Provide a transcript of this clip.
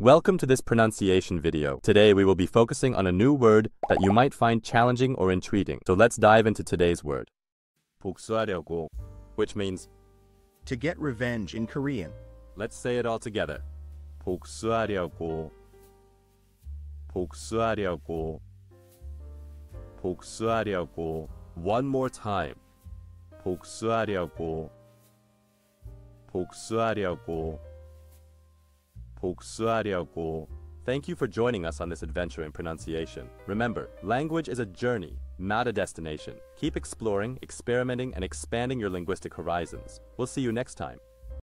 Welcome to this pronunciation video. Today we will be focusing on a new word that you might find challenging or intriguing. So let's dive into today's word. 복수하려고, which means to get revenge in Korean. Let's say it all together. 복수하려고, 복수하려고, 복수하려고. One more time. 복수하려고, 복수하려고, 복수하려고. Thank you for joining us on this adventure in pronunciation. Remember, language is a journey, not a destination. Keep exploring, experimenting, and expanding your linguistic horizons. We'll see you next time.